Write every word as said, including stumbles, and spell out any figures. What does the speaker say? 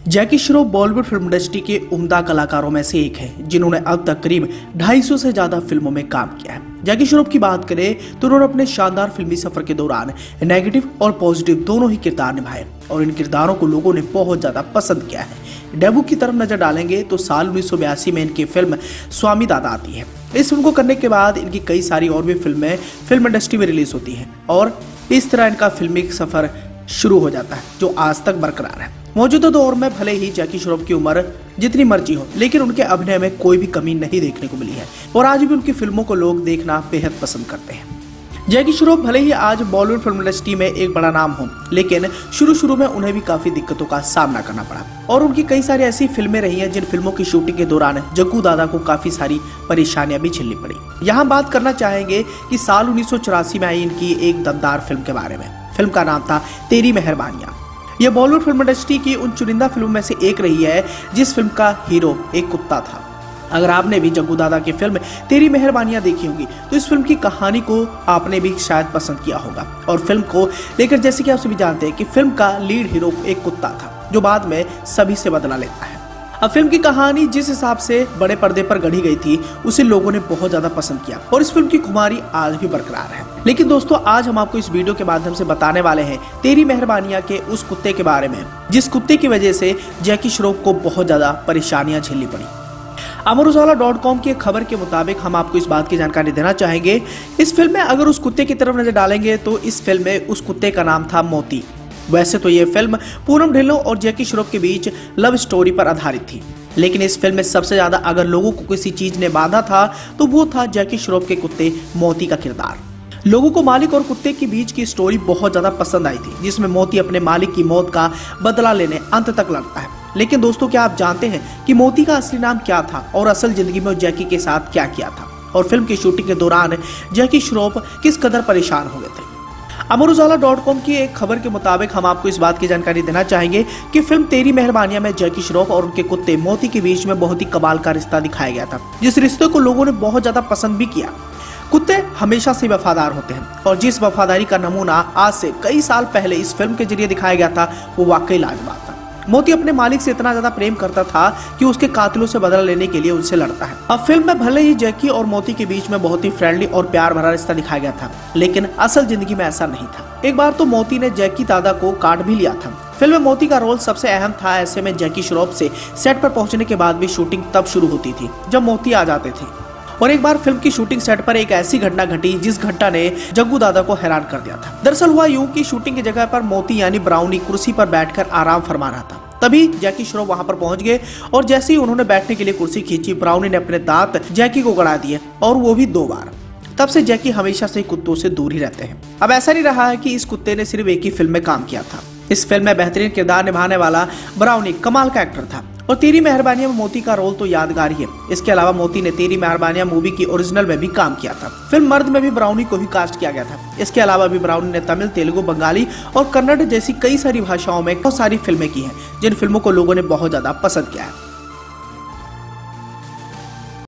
जैकी Shroff Bollywood film industry के उम्दा कलाकारों में से एक है जिन्होंने अब तक करीब ढाई सौ से ज्यादा फिल्मों में काम किया है। जैकी श्रॉफ की बात करें तो उन्होंने अपने शानदार फिल्मी सफर के दौरान नेगेटिव और पॉजिटिव दोनों ही किरदार निभाए और इन किरदारों को लोगों ने बहुत ज्यादा पसंद किया है। डेब्यू की तरफ नजर डालेंगे तो साल उन्नीस सौ बयासी में इनकी फिल्म स्वामी दादा आती है। इस फिल्म को करने के बाद इनकी कई सारी और भी फिल्में फिल्म इंडस्ट्री में रिलीज होती हैं और इस तरह इनका फिल्मी सफर शुरू हो जाता है जो आज तक बरकरार है। मौजूदा दौर में भले ही जैकी श्रॉफ की उम्र जितनी मर्जी हो, लेकिन उनके अभिनय में कोई भी कमी नहीं देखने को मिली है और आज भी उनकी फिल्मों को लोग देखना बेहद पसंद करते हैं। जैकी श्रॉफ भले ही आज बॉलीवुड फिल्म इंडस्ट्री में एक बड़ा नाम हो, लेकिन शुरू शुरू में उन्हें भी काफी दिक्कतों का सामना करना पड़ा और उनकी कई सारी ऐसी फिल्में रही हैं जिन फिल्मों की शूटिंग के दौरान जग्गू दादा को काफी सारी परेशानियां भी झेलनी पड़ी। यहाँ बात करना चाहेंगे कि साल उन्नीस सौ चौरासी में आई इनकी एक दमदार फिल्म के बारे में। फिल्म का नाम था तेरी मेहरबानियां। यह बॉलीवुड फिल्म इंडस्ट्री की उन चुनिंदा फिल्मों में से एक रही है जिस फिल्म का हीरो एक कुत्ता था। अगर आपने भी जग्गू दादा की फिल्म तेरी मेहरबानियां देखी होगी तो इस फिल्म की कहानी को आपने भी शायद पसंद किया होगा। और फिल्म को लेकर जैसे कि आप सभी जानते हैं कि फिल्म का लीड हीरो एक कुत्ता था जो बाद में सभी से बदला लेता है। अब फिल्म की कहानी जिस हिसाब से बड़े पर्दे पर गढ़ी गई थी उसे लोगों ने बहुत ज्यादा पसंद किया और इस फिल्म की खुमारी आज भी बरकरार है। लेकिन दोस्तों, आज हम आपको इस वीडियो के माध्यम से बताने वाले हैं तेरी मेहरबानियां के उस कुत्ते के बारे में जिस कुत्ते की वजह से जैकी श्रॉफ को बहुत ज्यादा परेशानियां झेलनी पड़ी। अमर उजाला डॉट कॉम की एक खबर के मुताबिक हम आपको इस बात की जानकारी देना चाहेंगे, इस फिल्म में अगर उस कुत्ते की तरफ नजर डालेंगे तो इस फिल्म में उस कुत्ते का नाम था मोती। वैसे तो ये फिल्म पूनम ढिल्लों और जैकी श्रॉफ के बीच लव स्टोरी पर आधारित थी, लेकिन इस फिल्म में सबसे ज्यादा अगर लोगों को किसी चीज ने बांधा था तो वो था जैकी श्रॉफ के कुत्ते मोती का किरदार। लोगों को मालिक और कुत्ते के बीच की स्टोरी बहुत ज्यादा पसंद आई थी, जिसमें मोती अपने मालिक की मौत का बदला लेने अंत तक लड़ता है। लेकिन दोस्तों, क्या आप जानते हैं कि मोती का असली नाम क्या था और असल जिंदगी में जैकी के साथ क्या किया था और फिल्म की शूटिंग के दौरान जैकी श्रॉफ किस कदर परेशान हो गए थे? अमर उजाला डॉट कॉम की एक खबर के मुताबिक हम आपको इस बात की जानकारी देना चाहेंगे कि फिल्म तेरी मेहरबानियां में जैकी श्रॉफ और उनके कुत्ते मोती के बीच में बहुत ही कमाल का रिश्ता दिखाया गया था, जिस रिश्ते को लोगों ने बहुत ज्यादा पसंद भी किया। कुत्ते हमेशा से वफादार होते हैं और जिस वफादारी का नमूना आज से कई साल पहले इस फिल्म के जरिए दिखाया गया था वो वाकई लाजवाब था। मोती अपने मालिक से इतना ज्यादा प्रेम करता था कि उसके कातिलों से बदला लेने के लिए उनसे लड़ता है। अब फिल्म में भले ही जैकी और मोती के बीच में बहुत ही फ्रेंडली और प्यार भरा रिश्ता दिखाया गया था, लेकिन असल जिंदगी में ऐसा नहीं था। एक बार तो मोती ने जैकी दादा को काट भी लिया था। फिल्म में मोती का रोल सबसे अहम था। ऐसे में जैकी श्रॉफ से सेट पर पहुंचने के बाद भी शूटिंग तब शुरू होती थी जब मोती आ जाते थे। और एक बार फिल्म की शूटिंग सेट पर एक ऐसी घटना घटी जिस घटना ने जग्गू दादा को हैरान कर दिया था। दरअसल हुआ यूं कि शूटिंग की जगह पर मोती यानी ब्राउनी कुर्सी पर बैठकर आराम फरमा रहा था। तभी जैकी श्रॉफ वहां पर पहुंच गए और जैसे ही उन्होंने बैठने के लिए कुर्सी खींची, ब्राउनी ने अपने दांत जैकी को गड़ा दिए और वो भी दो बार। तब से जैकी हमेशा से कुत्तों से दूर ही रहते हैं। अब ऐसा नहीं रहा है कि इस कुत्ते ने सिर्फ एक ही फिल्म में काम किया था। इस फिल्म में बेहतरीन किरदार निभाने वाला ब्राउनी कमाल का एक्टर था और तेरी मेहरबानियां में मोती का रोल तो यादगार ही है। इसके अलावा मोती ने तेरी मेहरबानियां मूवी की ओरिजिनल में भी काम किया था। फिल्म मर्द में भी ब्राउनी को ही कास्ट किया गया था। इसके अलावा भी ब्राउनी ने तमिल, तेलुगु, बंगाली और कन्नड़ जैसी कई सारी भाषाओं में बहुत सारी फिल्में की हैं जिन फिल्मों को लोगों ने बहुत ज्यादा पसंद किया है।